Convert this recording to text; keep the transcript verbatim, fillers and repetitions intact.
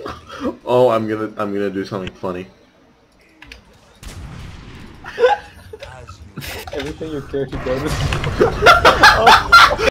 Oh, I'm gonna I'm gonna do something funny. Everything you care to go to. Oh.